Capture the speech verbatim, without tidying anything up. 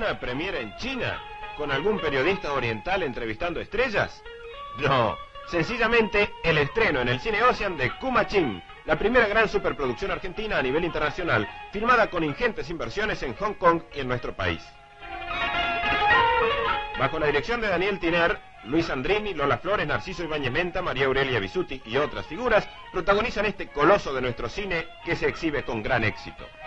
una premiera en China? ¿Con algún periodista oriental entrevistando estrellas? No, sencillamente el estreno en el Cine Ocean de Kumachim, la primera gran superproducción argentina a nivel internacional, filmada con ingentes inversiones en Hong Kong y en nuestro país. Bajo la dirección de Daniel Tiner, Luis Andrini, Lola Flores, Narciso Ibáñez Menta, María Aurelia Bisutti y otras figuras protagonizan este coloso de nuestro cine que se exhibe con gran éxito.